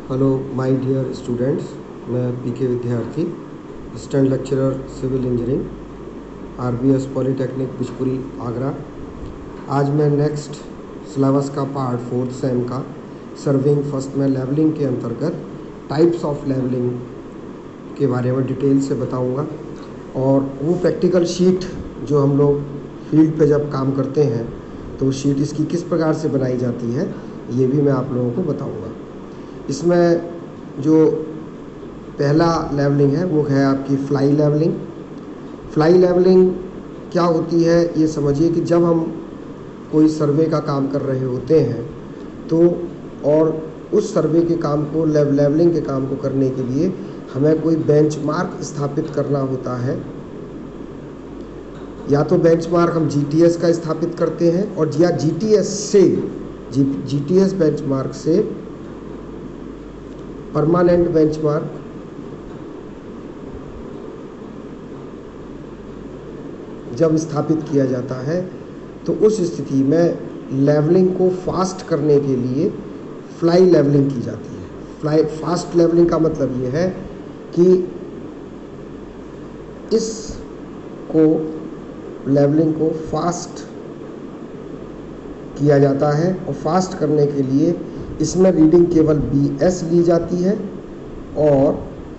Hello my dear students, मैं PK Vidyarthi, assistant lecturer civil engineering, RBS polytechnic Bijpuri Agra. आज मैं next syllabus का part 4th sem का surveying first में लेवलिंग के अंतर्गत टाइप्स ऑफ लेवलिंग के बारे में डिटेल से बताऊंगा। और वो प्रैक्टिकल शीट जो हम लोग फील्ड पे जब काम करते हैं तो वो शीट इसकी किस प्रकार से बनाई जाती है ये भी मैं आप लोगों को बताऊंगा। इसमें जो पहला लेवलिंग है वो है आपकी फ्लाई लेवलिंग। फ्लाई लेवलिंग क्या होती है ये समझिए कि जब हम कोई सर्वे का काम कर रहे होते हैं तो और उस सर्वे के काम को लेवलिंग के काम को करने के लिए हमें कोई बेंचमार्क स्थापित करना होता है। या तो बेंचमार्क हम जीटीएस का स्थापित करते हैं और या जीटीएस बेंचमार्क से परमानेंट बेंचमार्क जब स्थापित किया जाता है तो उस स्थिति में लेवलिंग को फास्ट करने के लिए फ्लाई लेवलिंग की जाती है। फास्ट लेवलिंग का मतलब ये है कि लेवलिंग को फास्ट किया जाता है और फास्ट करने के लिए इसमें रीडिंग केवल BS ली जाती है और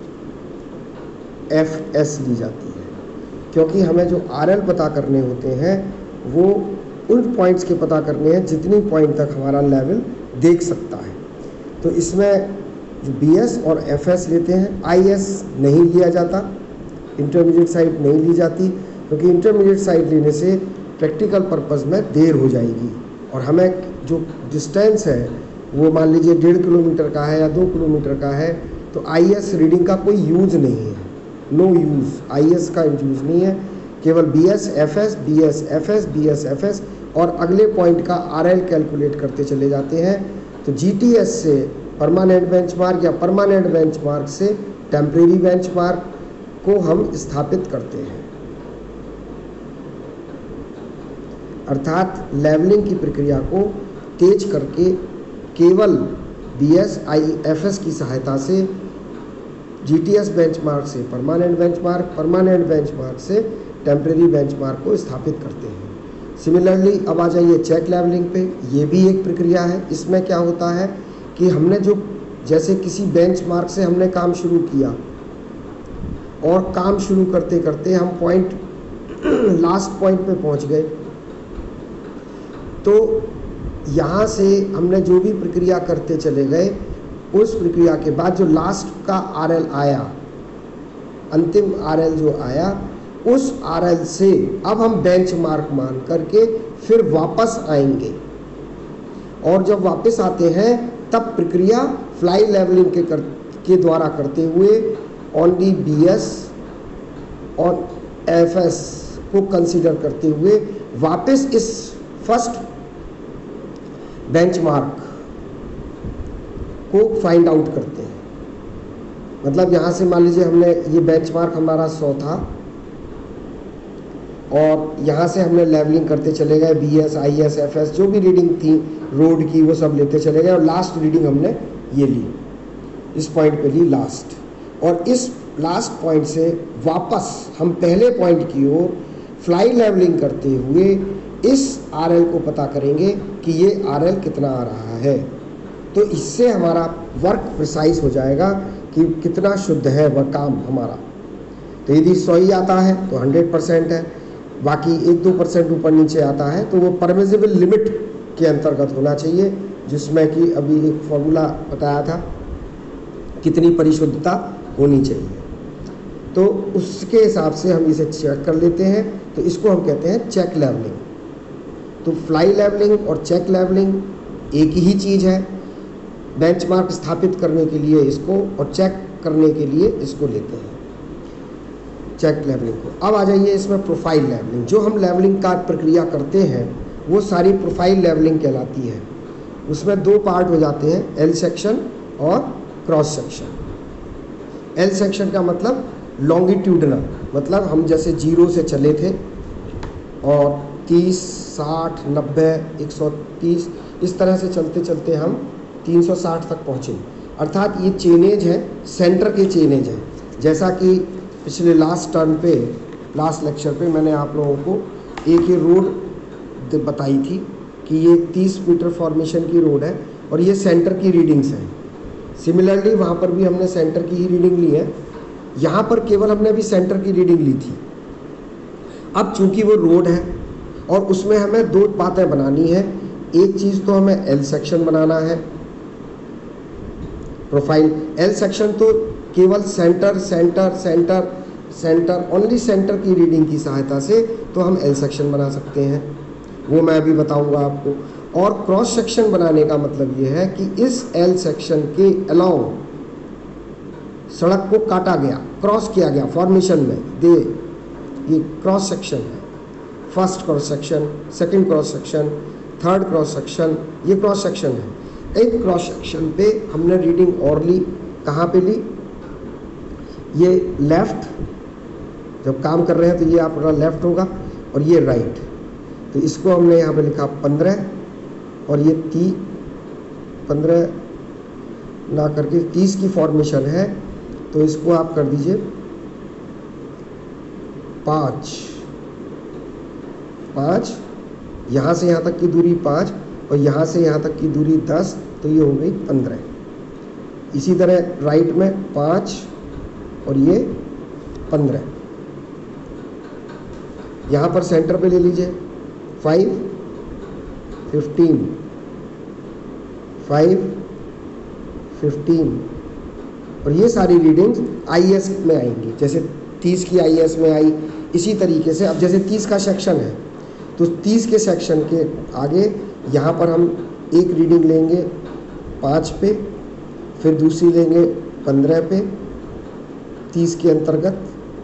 FS ली जाती है, क्योंकि हमें जो RL पता करने होते हैं वो उन पॉइंट्स के पता करने हैं जितनी पॉइंट तक हमारा लेवल देख सकता है। तो इसमें जो BS और FS लेते हैं, IS नहीं लिया जाता, इंटरमीडिएट साइट नहीं ली जाती, क्योंकि इंटरमीडिएट साइट लेने से प्रैक्टिकल पर्पस में देर हो जाएगी और हमें जो डिस्टेंस है वो मान लीजिए 1.5 किलोमीटर का है या 2 किलोमीटर का है तो IS रीडिंग का कोई यूज़ नहीं है, नो यूज़, IS का यूज़ नहीं है, केवल BS FS BS FS BS FS और अगले पॉइंट का RL कैलकुलेट करते चले जाते हैं। तो GTS से परमानेंट बेंचमार्क या परमानेंट बेंचमार्क से टेम्परेरी बेंचमार्क को हम स्थापित करते हैं। अर्थात लेवलिंग की प्रक्रिया को तेज करके केवल BS FS की सहायता से GTS बेंचमार्क से परमानेंट बेंचमार्क, परमानेंट बेंचमार्क से टेम्परेरी बेंचमार्क को स्थापित करते हैं। सिमिलरली अब आ जाइए चेक लेवलिंग पे। ये भी एक प्रक्रिया है। इसमें क्या होता है कि हमने जो जैसे किसी बेंचमार्क से हमने काम शुरू किया और काम शुरू करते करते हम लास्ट पॉइंट पे पहुंच गए, तो यहाँ से हमने जो भी प्रक्रिया करते चले गए उस प्रक्रिया के बाद जो लास्ट का RL आया, अंतिम RL जो आया, उस RL से अब हम बेंचमार्क मान करके फिर वापस आएंगे और जब वापस आते हैं तब प्रक्रिया फ्लाई लेवलिंग के द्वारा करते हुए ओनली BS और FS को कंसीडर करते हुए वापस इस फर्स्ट बेंचमार्क को फाइंड आउट करते हैं। मतलब यहाँ से मान लीजिए हमने ये बेंचमार्क हमारा 100 था और यहाँ से हमने लेवलिंग करते चले गए, BS IS FS जो भी रीडिंग थी रोड की वो सब लेते चले गए और लास्ट रीडिंग हमने ये ली, इस पॉइंट पे ली लास्ट, और इस लास्ट पॉइंट से वापस हम पहले पॉइंट की ओर फ्लाई लेवलिंग करते हुए इस RL को पता करेंगे कि ये RL कितना आ रहा है। तो इससे हमारा वर्क प्रिसाइज हो जाएगा कि कितना शुद्ध है वह काम हमारा। तो यदि 100 ही आता है तो 100% है, बाकी 1-2% ऊपर नीचे आता है तो वो परमिसिबल लिमिट के अंतर्गत होना चाहिए, जिसमें कि अभी एक फॉर्मूला बताया था कितनी परिशुद्धता होनी चाहिए। तो उसके हिसाब से हम इसे चेक कर लेते हैं, तो इसको हम कहते हैं चेक लेवलिंग। तो फ्लाई लेवलिंग और चेक लेवलिंग एक ही चीज़ है। बेंचमार्क स्थापित करने के लिए इसको और चेक करने के लिए इसको लेते हैं चेक लेवलिंग को। अब आ जाइए इसमें प्रोफाइल लेवलिंग। जो हम लेवलिंग का प्रक्रिया करते हैं वो सारी प्रोफाइल लेवलिंग कहलाती है। उसमें 2 पार्ट हो जाते हैं, L सेक्शन और क्रॉस सेक्शन। L सेक्शन का मतलब लॉन्गिट्यूडनल, मतलब हम जैसे 0 से चले थे और 30, 60, 90, 130 इस तरह से चलते चलते हम 360 तक पहुँचे। अर्थात ये चेनेज है, सेंटर के चेनेज है। जैसा कि पिछले लास्ट टर्म पे, लास्ट लेक्चर पे मैंने आप लोगों को एक ये रोड बताई थी कि ये 30 मीटर फॉर्मेशन की रोड है और ये सेंटर की रीडिंग्स हैं। सिमिलरली वहाँ पर भी हमने सेंटर की ही रीडिंग ली है, यहाँ पर केवल हमने अभी सेंटर की रीडिंग ली थी। अब चूंकि वो रोड है और उसमें हमें दो बातें बनानी है। एक चीज़ तो हमें एल सेक्शन बनाना है, प्रोफाइल एल सेक्शन तो केवल centre centre centre centre only centre की रीडिंग की सहायता से तो हम एल सेक्शन बना सकते हैं, वो मैं अभी बताऊंगा आपको। और क्रॉस सेक्शन बनाने का मतलब ये है कि इस एल सेक्शन के अलाउंग सड़क को काटा गया, क्रॉस किया गया फॉर्मेशन में, ये क्रॉस सेक्शन है। First cross section, second cross section, third cross section, ये क्रॉस सेक्शन है। एक क्रॉस सेक्शन पे हमने रीडिंग और ली, कहाँ पे ली? ये लेफ्ट, जब काम कर रहे हैं तो ये आपका लेफ्ट होगा और ये राइट, तो इसको हमने यहाँ पे लिखा 15 और ये 15 ना करके 30 की फॉर्मेशन है, तो इसको आप कर दीजिए 5, यहाँ से यहाँ तक की दूरी 5 और यहाँ से यहाँ तक की दूरी 10, तो ये हो गई 15। इसी तरह राइट में 5 और ये 15। यहाँ पर सेंटर पे ले लीजिए 5, 15, 5, 15 और ये सारी रीडिंग्स आईएस में आएंगी। जैसे 30 की आईएस में आई, इसी तरीके से अब जैसे 30 का सेक्शन है तो 30 के सेक्शन के आगे यहाँ पर हम एक रीडिंग लेंगे 5 पे, फिर दूसरी लेंगे 15 पे 30 के अंतर्गत,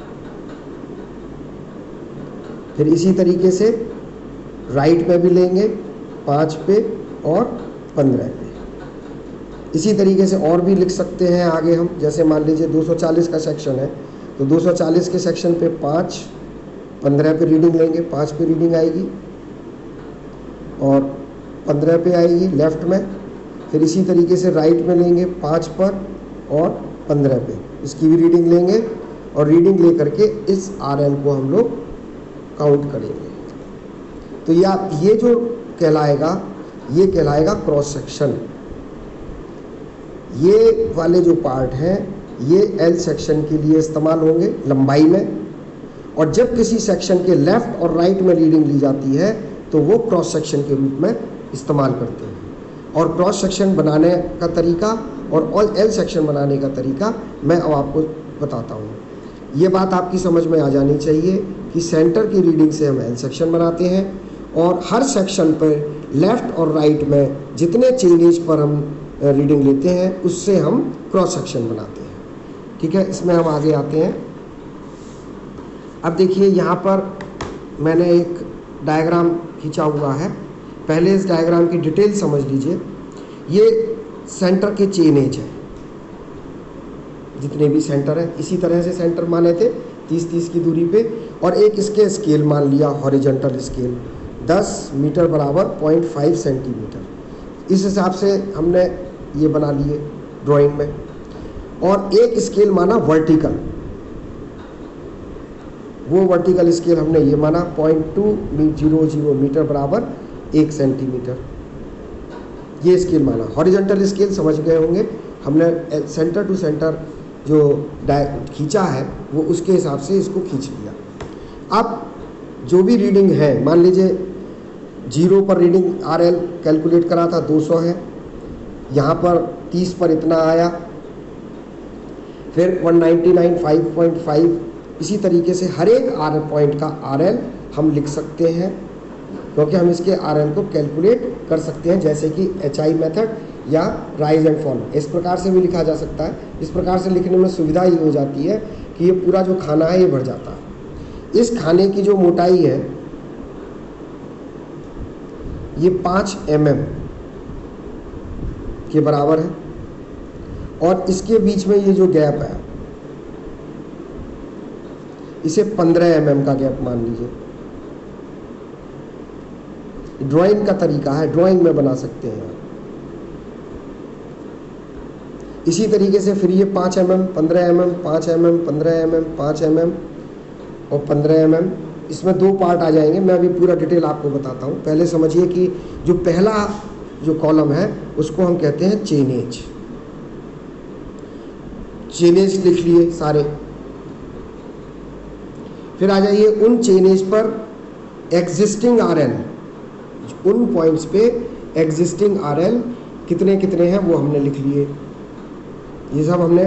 फिर इसी तरीके से राइट में भी लेंगे 5 पे और 15 पे। इसी तरीके से और भी लिख सकते हैं आगे हम, जैसे मान लीजिए 240 का सेक्शन है तो 240 के सेक्शन पे 5, 15 पे रीडिंग लेंगे, 5 पे रीडिंग आएगी और 15 पे आएगी लेफ्ट में, फिर इसी तरीके से राइट में लेंगे 5 पर और 15 पे, इसकी भी रीडिंग लेंगे और रीडिंग ले करके इस RL को हम लोग काउंट करेंगे। तो ये जो कहलाएगा, ये कहलाएगा क्रॉस सेक्शन। ये वाले जो पार्ट हैं ये एल सेक्शन के लिए इस्तेमाल होंगे लंबाई में, और जब किसी सेक्शन के लेफ़्ट और राइट में रीडिंग ली जाती है तो वो क्रॉस सेक्शन के रूप में इस्तेमाल करते हैं। और क्रॉस सेक्शन बनाने का तरीका और एल सेक्शन बनाने का तरीका मैं अब आपको बताता हूँ। ये बात आपकी समझ में आ जानी चाहिए कि सेंटर की रीडिंग से हम एल सेक्शन बनाते हैं और हर सेक्शन पर लेफ़्ट और राइट में जितने चेनेज पर हम रीडिंग लेते हैं उससे हम क्रॉस सेक्शन बनाते हैं। ठीक है, इसमें हम आगे आते हैं। अब देखिए यहाँ पर मैंने एक डायग्राम खींचा हुआ है, पहले इस डायग्राम की डिटेल समझ लीजिए। ये सेंटर के चेनेज है, जितने भी सेंटर हैं इसी तरह से सेंटर माने थे 30-30 की दूरी पे, और एक इसके स्केल मान लिया हॉरिजॉन्टल स्केल 10 मीटर बराबर 0.5 सेंटीमीटर। इस हिसाब से हमने ये बना लिए ड्राइंग में। और एक स्केल माना वर्टिकल, वो वर्टिकल स्केल हमने ये माना 0.200 मीटर बराबर 1 सेंटीमीटर, ये स्केल माना। हॉरिजॉन्टल स्केल समझ गए होंगे, हमने सेंटर टू सेंटर जो खींचा है वो उसके हिसाब से इसको खींच लिया। अब जो भी रीडिंग है, मान लीजिए 0 पर रीडिंग RL कैलकुलेट करा था 200 है, यहाँ पर 30 पर इतना आया, फिर 199 5.5, इसी तरीके से हर एक पॉइंट का RL हम लिख सकते हैं, क्योंकि हम इसके RL को कैलकुलेट कर सकते हैं, जैसे कि HI मेथड या राइज एंड फॉल। इस प्रकार से भी लिखा जा सकता है। इस प्रकार से लिखने में सुविधा ये हो जाती है कि ये पूरा जो खाना है ये भर जाता है। इस खाने की जो मोटाई है ये 5 mm के बराबर है, और इसके बीच में ये जो गैप है इसे 15 mm का गैप मान लीजिए। ड्राइंग का तरीका है, ड्राइंग में बना सकते हैं। इसी तरीके से फिर ये 5 mm, 15 mm, 5 mm, 15 mm, 5 mm और 15 mm, इसमें 2 पार्ट आ जाएंगे। मैं अभी पूरा डिटेल आपको बताता हूँ। पहले समझिए कि जो पहला जो कॉलम है उसको हम कहते हैं चेनेज। चेनेज लिख लिए सारे। फिर आ जाइए उन चेनेज पर एग्जिस्टिंग आरएल, उन पॉइंट्स पे एग्जिस्टिंग आरएल कितने कितने हैं वो हमने लिख लिए। ये सब हमने,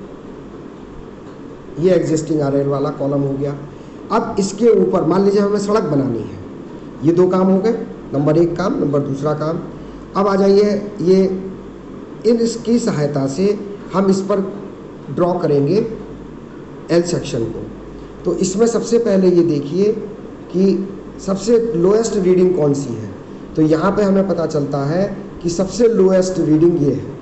ये एग्जिस्टिंग आरएल वाला कॉलम हो गया। अब इसके ऊपर मान लीजिए हमें सड़क बनानी है, ये 2 काम हो गए, नंबर 1 काम, नंबर 2 काम। अब आ जाइए ये इसकी सहायता से हम इस पर ड्रॉ करेंगे एल सेक्शन को। तो इसमें सबसे पहले ये देखिए कि सबसे लोएस्ट रीडिंग कौन सी है। तो यहाँ पे हमें पता चलता है कि सबसे लोएस्ट रीडिंग ये है।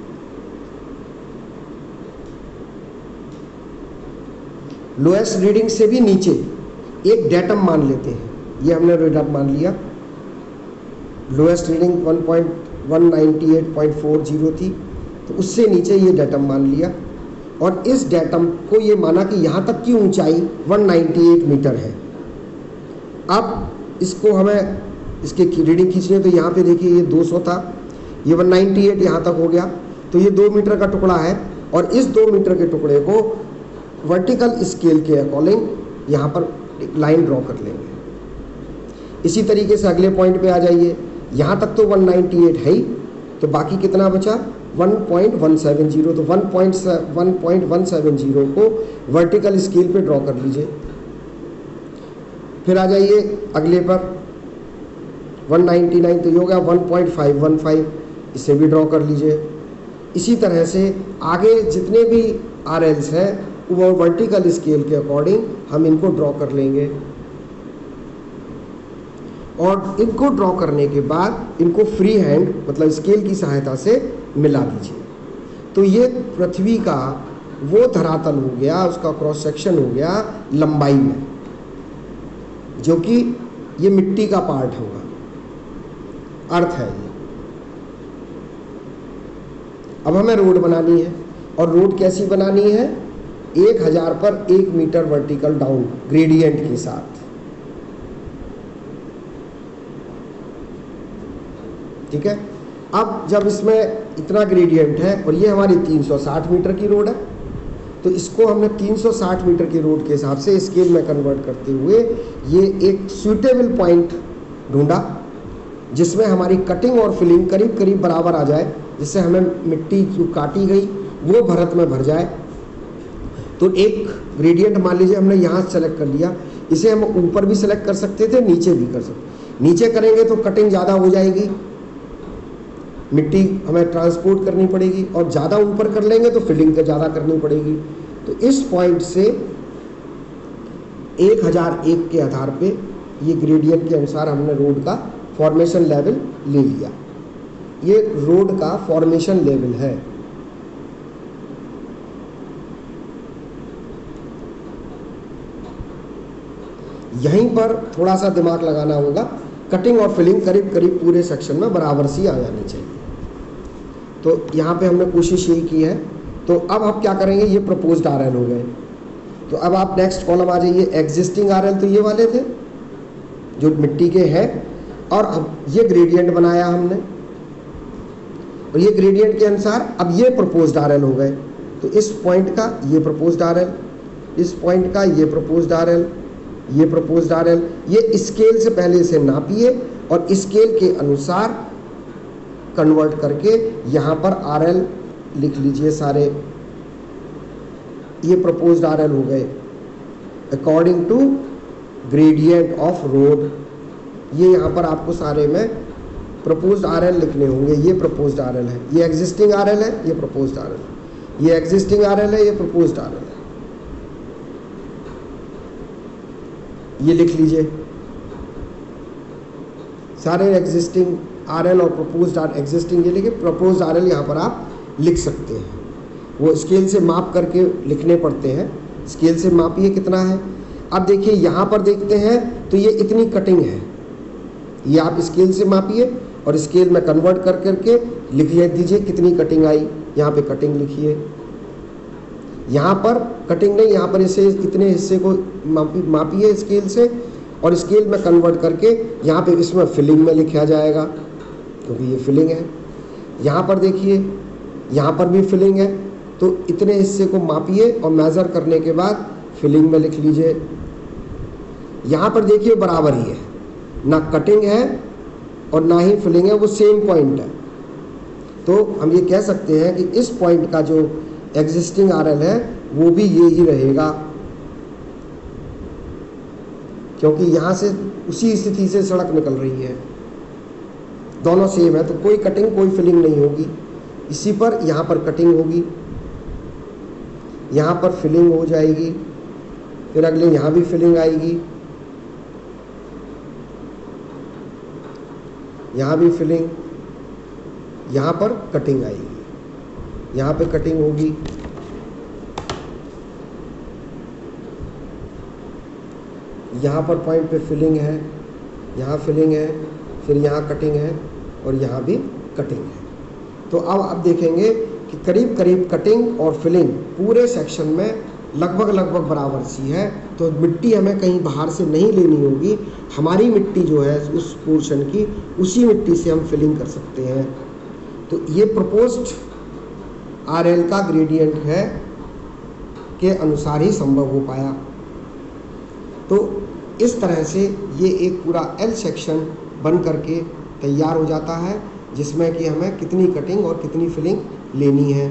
लोएस्ट रीडिंग से भी नीचे एक डेटम मान लेते हैं, ये हमने डेटम मान लिया। लोएस्ट रीडिंग 198.40 थी, तो उससे नीचे ये डेटम मान लिया और इस डेटम को ये माना कि यहाँ तक की ऊंचाई 198 मीटर है। अब इसको हमें इसके रीडिंग खींचनी है, तो यहाँ पे देखिए ये 200 था, ये 198 यहाँ तक हो गया, तो ये 2 मीटर का टुकड़ा है और इस 2 मीटर के टुकड़े को वर्टिकल स्केल के अकॉर्डिंग यहाँ पर एक लाइन ड्रॉ कर लेंगे। इसी तरीके से अगले पॉइंट पे आ जाइए, यहाँ तक तो 198 है ही, तो बाकी कितना बचा 1.170, तो 1.170 को वर्टिकल स्केल पे ड्रॉ कर लीजिए। फिर आ जाइए अगले पर 199, तो ये हो गया 1.515, इसे भी ड्रॉ कर लीजिए। इसी तरह से आगे जितने भी आरएल्स हैं वो वर्टिकल स्केल के अकॉर्डिंग हम इनको ड्रॉ कर लेंगे और इनको ड्रॉ करने के बाद इनको फ्री हैंड मतलब स्केल की सहायता से मिला दीजिए। तो ये पृथ्वी का वो धरातल हो गया, उसका क्रॉस सेक्शन हो गया लंबाई में, जो कि ये मिट्टी का पार्ट होगा, अर्थ है ये। अब हमें रोड बनानी है और रोड कैसी बनानी है, 1000 पर 1 मीटर वर्टिकल डाउन ग्रेडियंट के साथ। ठीक है। अब जब इसमें इतना ग्रेडियंट है और ये हमारी 360 मीटर की रोड है, तो इसको हमने 360 मीटर की रोड के हिसाब से स्केल में कन्वर्ट करते हुए ये एक सूटेबल पॉइंट ढूंढा जिसमें हमारी कटिंग और फिलिंग करीब करीब बराबर आ जाए, जिससे हमें मिट्टी जो काटी गई वो भरत में भर जाए। तो एक ग्रेडियंट मान लीजिए हमने यहाँ सेलेक्ट कर लिया, इसे हम ऊपर भी सेलेक्ट कर सकते थे, नीचे भी कर सकते। नीचे करेंगे तो कटिंग ज़्यादा हो जाएगी, मिट्टी हमें ट्रांसपोर्ट करनी पड़ेगी, और ज़्यादा ऊपर कर लेंगे तो फिलिंग का ज़्यादा करनी पड़ेगी। तो इस पॉइंट से 1001 के आधार पे ये ग्रेडियंट के अनुसार हमने रोड का फॉर्मेशन लेवल ले लिया। ये रोड का फॉर्मेशन लेवल है। यहीं पर थोड़ा सा दिमाग लगाना होगा, कटिंग और फिलिंग करीब करीब पूरे सेक्शन में बराबर सी आ जानी चाहिए। तो यहाँ पे हमने कोशिश यही की है। तो अब हम क्या करेंगे, ये प्रपोज्ड आरएल हो गए। तो अब आप नेक्स्ट कॉलम आ जाइए, एग्जिस्टिंग आरएल तो ये वाले थे जो मिट्टी के हैं, और अब ये ग्रेडियंट बनाया हमने और ये ग्रेडियंट के अनुसार अब ये प्रपोज्ड आरएल हो गए। तो इस पॉइंट का ये प्रपोज्ड आरएल, इस पॉइंट का ये प्रपोज्ड आरएल, ये प्रपोज्ड आरएल, ये स्केल से पहले इसे नापिए और स्केल के अनुसार कन्वर्ट करके यहाँ पर आरएल लिख लीजिए सारे। ये प्रपोज्ड आरएल हो गए according to gradient of road. ये यहाँ पर आपको सारे में प्रपोज्ड आरएल लिखने होंगे। ये प्रपोज्ड आरएल है, ये एग्जिस्टिंग आरएल है, ये प्रपोज्ड आरएल है, ये एग्जिस्टिंग आरएल है, ये प्रपोज्ड आरएल है। ये लिख लीजिए सारे एग्जिस्टिंग आरएल और प्रपोज्ड आरएल। एग्जिस्टिंग ये लिखे, प्रपोज्ड आरएल यहाँ पर आप लिख सकते हैं। वो स्केल से माप करके लिखने पड़ते हैं, स्केल से मापिए कितना है। अब देखिए यहाँ पर देखते हैं तो ये इतनी कटिंग है, ये आप स्केल से मापिए और स्केल में कन्वर्ट कर करके लिख दीजिए कितनी कटिंग आई। यहाँ पे कटिंग लिखिए। यहाँ पर कटिंग नहीं, यहाँ पर इसे इतने हिस्से को मापिए स्केल से, और स्केल में कन्वर्ट करके यहाँ पे इसमें फिलिंग में लिखा जाएगा, क्योंकि ये फिलिंग है। यहाँ पर देखिए, यहाँ पर भी फिलिंग है, तो इतने हिस्से को मापिए और मेज़र करने के बाद फिलिंग में लिख लीजिए। यहाँ पर देखिए बराबर ही है, ना कटिंग है और ना ही फिलिंग है, वो सेम पॉइंट है। तो हम ये कह सकते हैं कि इस पॉइंट का जो एग्जिस्टिंग आरएल है वो भी ये ही रहेगा, क्योंकि यहाँ से उसी स्थिति से सड़क निकल रही है, दोनों सेम है, तो कोई कटिंग कोई फिलिंग नहीं होगी। इसी पर यहाँ पर कटिंग होगी, यहाँ पर फिलिंग हो जाएगी, फिर अगले यहाँ भी फिलिंग आएगी, यहाँ भी फिलिंग, यहाँ पर कटिंग आएगी, यहाँ पे कटिंग होगी, यहाँ पर पॉइंट पे फिलिंग है, यहाँ फिलिंग है, फिर यहाँ कटिंग है और यहाँ भी कटिंग है। तो अब आप देखेंगे कि करीब करीब कटिंग और फिलिंग पूरे सेक्शन में लगभग बराबर सी है। तो मिट्टी हमें कहीं बाहर से नहीं लेनी होगी, हमारी मिट्टी जो है उस पोर्शन की, उसी मिट्टी से हम फिलिंग कर सकते हैं। तो ये प्रपोज्ड आरएल का ग्रेडियंट है के अनुसार ही संभव हो पाया। तो इस तरह से ये एक पूरा एल सेक्शन बन करके तैयार हो जाता है, जिसमें कि हमें कितनी कटिंग और कितनी फिलिंग लेनी है।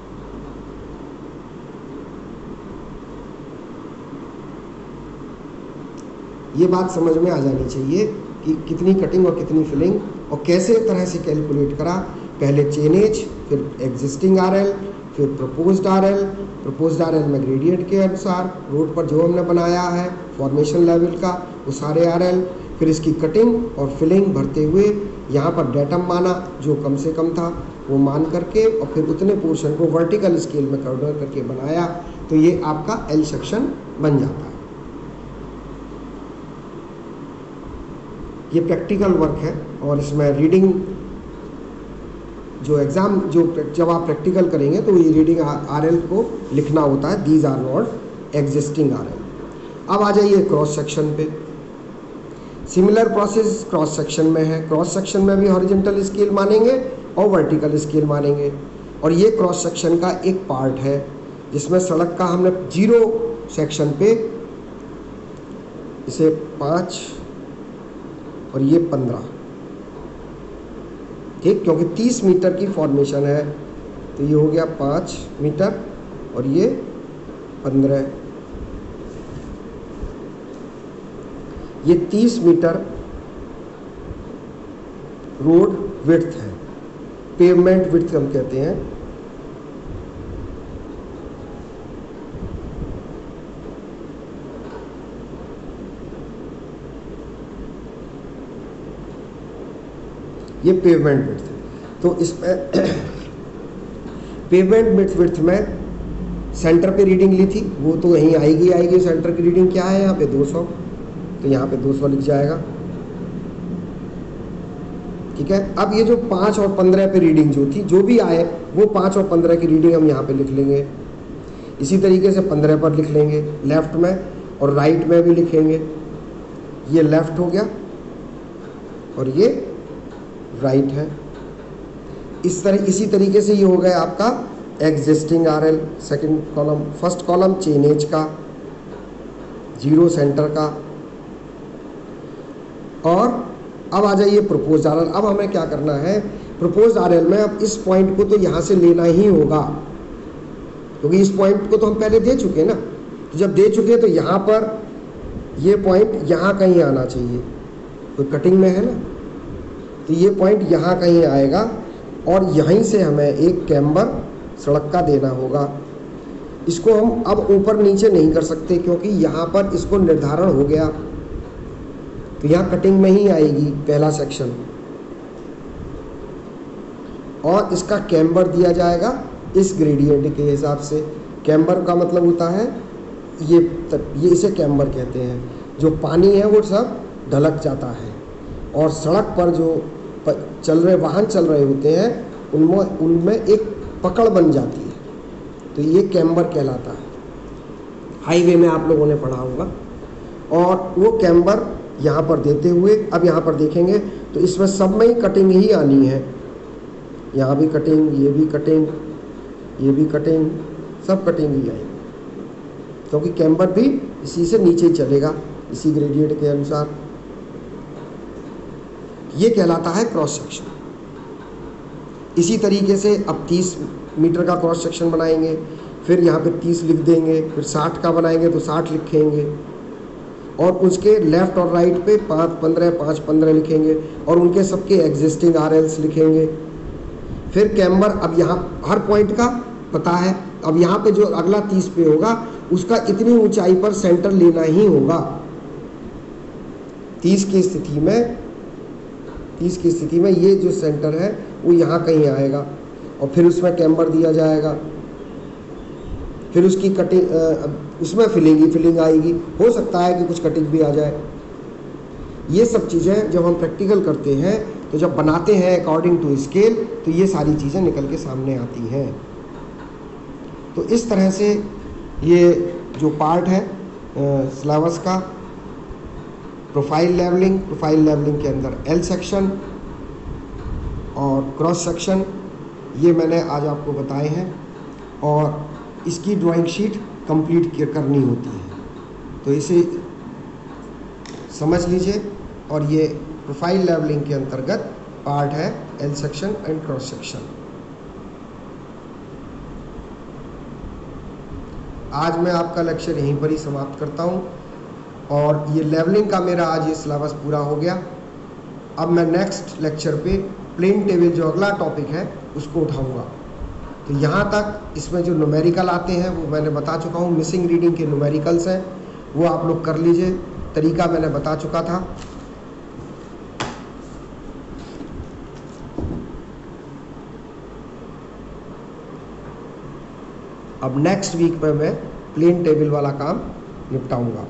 ये बात समझ में आ जानी चाहिए कि कितनी कटिंग और कितनी फिलिंग और कैसे तरह से कैलकुलेट करा। पहले चेनेज, फिर एग्जिस्टिंग आरएल, फिर प्रपोज्ड आरएल में ग्रेडियंट के अनुसार रोड पर जो हमने बनाया है फॉर्मेशन लेवल का वो सारे आरएल, फिर इसकी कटिंग और फिलिंग भरते हुए यहाँ पर डेटम माना जो कम से कम था वो मान करके, और फिर उतने पोर्शन को वर्टिकल स्केल में कन्वर्ट करके बनाया। तो ये आपका एल सेक्शन बन जाता है। ये प्रैक्टिकल वर्क है और इसमें रीडिंग जो एग्ज़ाम जब आप प्रैक्टिकल करेंगे तो ये रीडिंग आरएल को लिखना होता है, these are not existing RL. अब आ जाइए क्रॉस सेक्शन पे। सिमिलर प्रोसेस क्रॉस सेक्शन में है। क्रॉस सेक्शन में भी हॉरिजॉन्टल स्केल मानेंगे और वर्टिकल स्केल मानेंगे, और ये क्रॉस सेक्शन का एक पार्ट है जिसमें सड़क का हमने 0 सेक्शन पे इसे 5 और ये 15, ठीक, क्योंकि 30 मीटर की फॉर्मेशन है तो ये हो गया 5 मीटर और ये 15। ये 30 मीटर रोड विड्थ है, पेवमेंट विड्थ हम कहते हैं। ये पेवमेंट विड्थ है। तो इसमें पेवमेंट विड्थ में सेंटर पे रीडिंग ली थी, वो तो यहीं आएगी। सेंटर की रीडिंग क्या है यहाँ पे 200, तो यहाँ पे 200 लिख जाएगा, ठीक है। अब ये जो 5 और 15 पे रीडिंग जो थी, जो भी आए वो 5 और 15 की रीडिंग हम यहाँ पे लिख लेंगे। इसी तरीके से 15 पर लिख लेंगे लेफ्ट में, और राइट में भी लिखेंगे। ये लेफ्ट हो गया और ये राइट है। इसी तरीके से ये हो गया आपका existing RL second column. First column chainage का, 0 सेंटर का। और अब आ जाइए प्रपोज्ड आरएल। अब हमें क्या करना है, प्रपोज्ड आरएल में अब इस पॉइंट को तो यहाँ से लेना ही होगा, क्योंकि इस पॉइंट को तो हम पहले दे चुके ना। तो जब दे चुके तो यहाँ पर ये पॉइंट यहाँ कहीं आना चाहिए, तो कटिंग में है ना, तो ये पॉइंट यहाँ कहीं आएगा और यहीं से हमें एक कैम्बर सड़क का देना होगा। इसको हम अब ऊपर नीचे नहीं कर सकते क्योंकि यहाँ पर इसको निर्धारण हो गया, तो यहाँ कटिंग में ही आएगी पहला सेक्शन, और इसका कैम्बर दिया जाएगा इस ग्रेडियंट के हिसाब से। कैम्बर का मतलब होता है ये इसे कैम्बर कहते हैं। जो पानी है वो सब ढलक जाता है, और सड़क पर जो वाहन चल रहे होते हैं उनमें एक पकड़ बन जाती है, तो ये कैम्बर कहलाता है। हाईवे में आप लोगों ने पढ़ा होगा। और वो कैम्बर यहाँ पर देते हुए, अब यहाँ पर देखेंगे तो इसमें सब में ही कटिंग ही आनी है। यहाँ भी कटिंग, ये भी कटिंग, ये भी कटिंग, सब कटिंग ही आएगी, क्योंकि कैम्बर भी इसी से नीचे ही चलेगा, इसी ग्रेडियंट के अनुसार। ये कहलाता है क्रॉस सेक्शन। इसी तरीके से अब 30 मीटर का क्रॉस सेक्शन बनाएंगे, फिर यहाँ पे 30 लिख देंगे, फिर 60 का बनाएंगे तो 60 लिखेंगे, और उसके लेफ़्ट और राइट पे 5-15 लिखेंगे, और उनके सबके एग्जिस्टिंग RLs लिखेंगे। फिर कैम्बर, अब यहाँ हर पॉइंट का पता है, अब यहाँ पे जो अगला 30 पे होगा उसका इतनी ऊंचाई पर सेंटर लेना ही होगा। 30 की स्थिति में ये जो सेंटर है वो यहाँ कहीं आएगा, और फिर उसमें कैम्बर दिया जाएगा, फिर उसकी कटिंग, उसमें फिलिंग आएगी, हो सकता है कि कुछ कटिंग भी आ जाए। ये सब चीज़ें जब हम प्रैक्टिकल करते हैं, तो जब बनाते हैं अकॉर्डिंग टू स्केल, तो ये सारी चीज़ें निकल के सामने आती हैं। तो इस तरह से ये जो पार्ट है सिलेबस का, प्रोफाइल लेवलिंग के अंदर L सेक्शन और क्रॉस सेक्शन, ये मैंने आज आपको बताए हैं, और इसकी ड्राइंग शीट कंप्लीट करनी होती है, तो इसे समझ लीजिए। और ये प्रोफाइल लेवलिंग के अंतर्गत पार्ट है L section and cross section. आज मैं आपका लेक्चर यहीं पर ही समाप्त करता हूँ, और ये लेवलिंग का मेरा आज ये सिलेबस पूरा हो गया। अब मैं नेक्स्ट लेक्चर पे प्लेन टेबल जो अगला टॉपिक है उसको उठाऊंगा। तो यहाँ तक इसमें जो न्यूमेरिकल आते हैं वो मैंने बता चुका हूँ, मिसिंग रीडिंग के न्यूमेरिकल्स हैं, वो आप लोग कर लीजिए, तरीका मैंने बता चुका था। अब नेक्स्ट वीक में मैं प्लेन टेबल वाला काम निपटाऊंगा।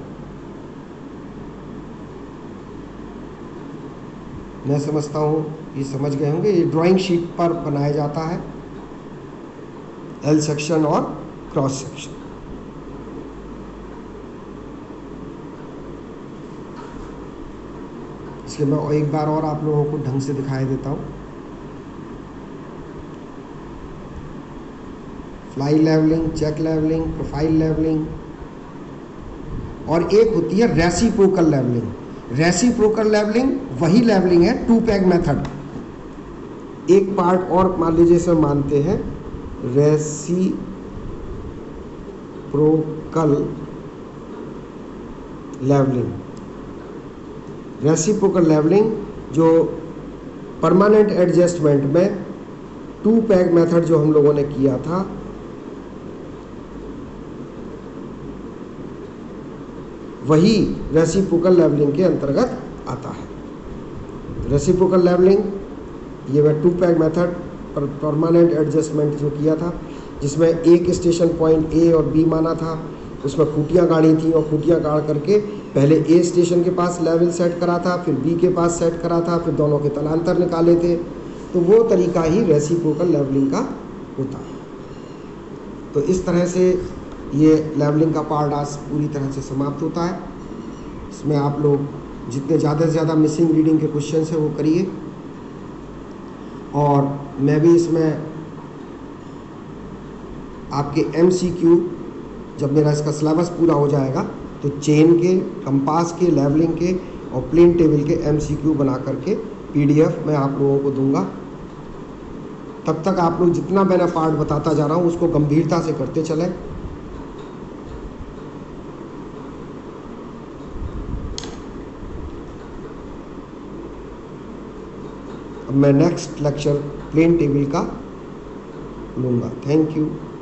मैं समझता हूँ ये समझ गए होंगे। ये ड्राइंग शीट पर बनाया जाता है, L सेक्शन और क्रॉस सेक्शन। इसलिए मैं एक बार और आप लोगों को ढंग से दिखाई देता हूँ। Fly levelling, check levelling, profile levelling, और एक होती है रेसिप्रोकल लेवलिंग। रेसिप्रोकल लेवलिंग वही लेवलिंग है, 2 पैग मेथड। एक पार्ट और मान लीजिए इसे मानते हैं रेसिप्रोकल लेवलिंग। रेसिप्रोकल लेवलिंग जो परमानेंट एडजस्टमेंट में 2 पैग मेथड जो हम लोगों ने किया था, वही रेसिप्रोकल लेवलिंग के अंतर्गत आता है। रेसिप्रोकल लेवलिंग ये मैं 2 पैग मेथड पर परमानेंट एडजस्टमेंट जो किया था, जिसमें एक स्टेशन पॉइंट A और B माना था, उसमें खूटियाँ गाड़ी थी, और खूटियाँ गाड़ करके पहले A स्टेशन के पास लेवल सेट करा था, फिर B के पास सेट करा था, फिर दोनों के तलांतर निकाले थे। तो वो तरीका ही रेसिप्रोकल लेवलिंग का होता है। तो इस तरह से ये लेवलिंग का पार्ट आज पूरी तरह से समाप्त होता है। इसमें आप लोग जितने ज़्यादा से ज़्यादा मिसिंग रीडिंग के क्वेश्चन हैं वो करिए, और मैं भी इसमें आपके MCQ, जब मेरा इसका सिलेबस पूरा हो जाएगा तो चेन के, कंपास के, लेवलिंग के और प्लेन टेबल के MCQ बना करके PDF मैं आप लोगों को दूंगा। तब तक आप लोग जितना मैंने पार्ट बताता जा रहा हूँ उसको गंभीरता से करते चलें। अब मैं नेक्स्ट लेक्चर प्लेन टेबल का लूँगा। Thank you.